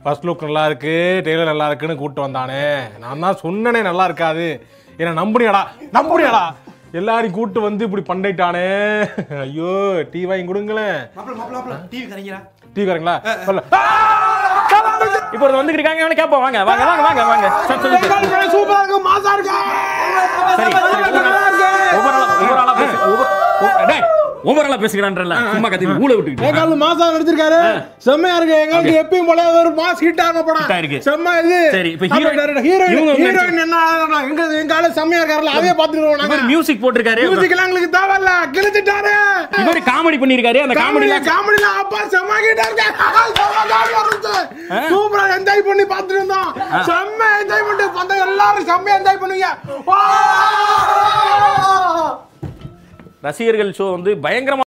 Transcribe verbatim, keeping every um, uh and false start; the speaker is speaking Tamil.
ஃபர்ஸ்ட் லுக் நல்லா இருக்கு, டெய்லர் நல்லா இருக்குன்னு கூப்பிட்டு வந்தானே. நான் தான் சொன்னனே நல்லா இருக்காது, என்ன நம்புனியாடா நம்புனியாடா? எல்லாரையும் கூட்டு வந்து இப்படி பண்ணிட்டானே. ஐயோ, டீ வாங்கி கொடுங்களேன். டிவி கரைங்களா? டீ கரைங்களா? சொல்ல. இப்போ வந்து இருக்காங்க, அவனை கேப்போம். வாங்க வாங்க வாங்க வாங்க வாங்க. சூப்பரா இருக்கு, மாசா இருக்கு. சரி, ஒவ்வொரு ஆளா ஒவ்வொரு ஆளா பேசு. ஒவ்வொரு டேய் ஒவ்வொரு ஆளா பேசுறான்றல்ல, சும்மா கத்தி மூளை விட்டுக்கிட்டு. ஏகால் மாசா நடிச்சிருக்காரு, செம்மையா இருக்கு. எங்களுக்கு எப்பயும் போல ஒரு மாஸ் ஹிட் ஆன படம் இருக்கு. செம்ம இது. சரி, இப்போ ஹீரோயின் ஹீரோயின் ஹீரோயின் என்ன எங்க எங்க ஆளு செம்மையா இருக்காருல, அதே பாத்துறோம் நாங்க. இவர் மியூசிக் போட்டுருக்காரு. மியூசிக் எல்லாம் எங்களுக்கு தேவையில்ல, கிழிச்சிட்டாரு. இவர் காமெடி பண்ணிருக்காரு. அந்த காமெடில காமெடில அப்பா செம்ம ஹிட் இருக்காரு. செம்ம காமெடியா இருந்துச்சு. சூப்பரா என்ஜாய் பண்ணி பாத்துட்டு இருந்தோம். செம்ம என்ஜாய் பண்ணி வந்த எல்லாரும் செம்ம என்ஜாய் பண்ணுவீங்க. ரசிகர்கள் ஷோ வந்து பயங்கரமா